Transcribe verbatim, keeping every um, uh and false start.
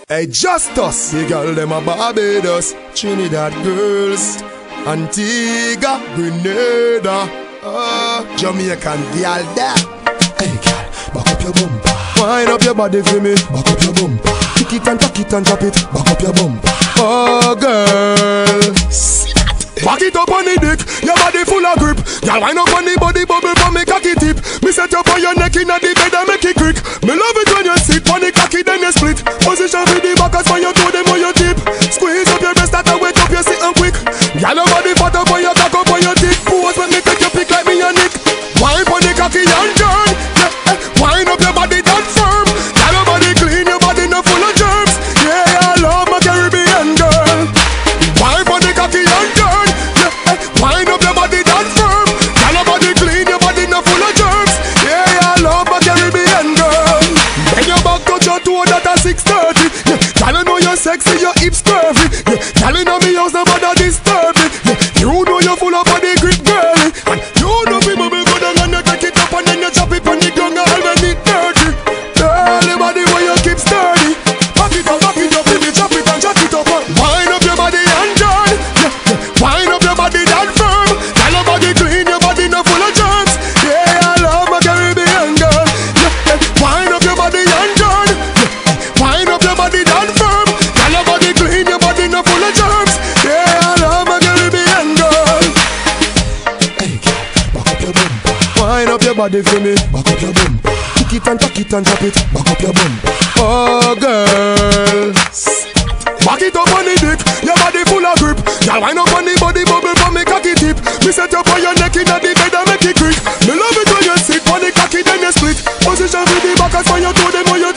Hey, Justus, the girl them a Barbados, Trinidad girls, Antigua, Grenada, uh, Jamaican girl there. Hey girl, back up your bumper, wind up your body for me, back up your bumper, kick it and tuck it and drop it, back up your bumper. Oh girl, see that? Back it up on the dick, your body full of grip. Girl, wind up on the body bubble from me cocky tip. Me set up on your neck in the bed and make it creak. Me love it when you sit on the cocky then you split. Position for the back as when you throw them on your tip. Squeeze up your breast that I wake up you sitting quick. Girl, your body fat up on your cock up on your dick. Pose when me take your pick like me and Nick. Wind on the cocky and turn. Yeah, eh. Wind up your body that firm. Girl, your body clean, your body not full of germs. Yeah, I love my Caribbean girl. Wind on the cocky and turn. Yeah, eh. Wind up your body that firm. Girl, your body clean, your body not full of germs. Yeah, I love my Caribbean girl. When your back touch your toe that at six thirty. Yeah, girl, you know you're sexy, your hips curvy. Yeah, girl, you know me house nobody disturb me. Yeah, you know you're full of body grip girly. And you know me bubble go down and you take it up and then you chop it on the ground and when it dirty. Girl, your body where you keep sturdy. Back it up, back it up, baby, chop it and chop it up. Wind up your body and turn. Yeah, yeah. Wind up your body that firm. Girl, your body clean, your body not full of germs. Yeah, I love my Caribbean girl. Yeah, yeah. Wind up your body and turn. Yeah, yeah. Wind up your body that firm. Girl, your body clean, your body not full of germs. Yeah, I love my Caribbean girl. Hey girl, back up your bumper. Wind up your body for me. Back up your bumper. Kick it and tuck it and drop it. Back up your bumper. Oh girl, back it up on the dick. Your body full of grip. Girl, wind up on the body bubble from me cocky tip. Me set up on your neck in the bed and make it creak. Me love it when you sit on the cocky then you split. Position for the back as when you throw them on your